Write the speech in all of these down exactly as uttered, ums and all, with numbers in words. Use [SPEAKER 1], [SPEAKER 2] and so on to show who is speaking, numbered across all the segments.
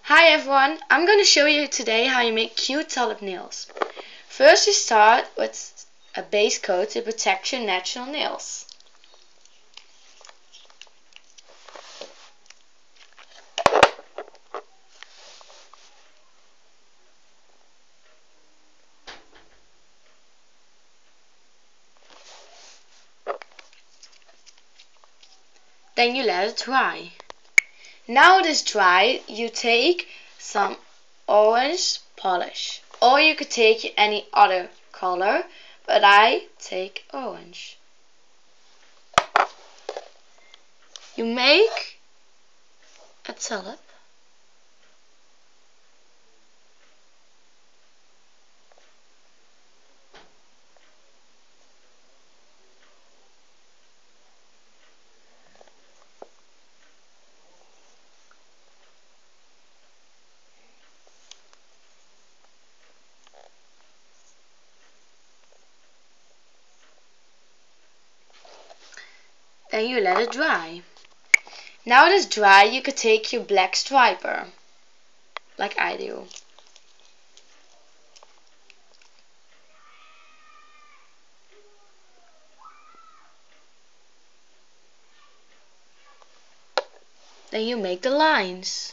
[SPEAKER 1] Hi everyone, I'm going to show you today how you make cute tulip nails. First you start with a base coat to protect your natural nails. Then you let it dry. Now it is dry, you take some orange polish, or you could take any other color, but I take orange. You make a tulip. Then you let it dry. Now it is dry, you could take your black striper, like I do. Then you make the lines.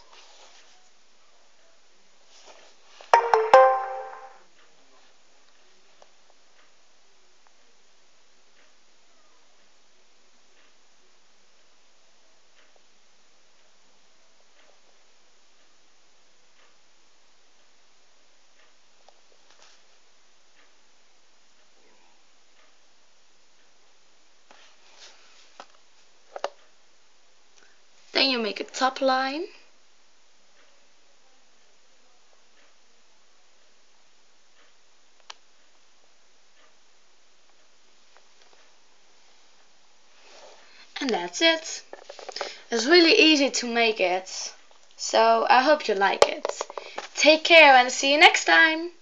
[SPEAKER 1] Then you make a top line. And that's it. It's really easy to make it. So I hope you like it. Take care and see you next time.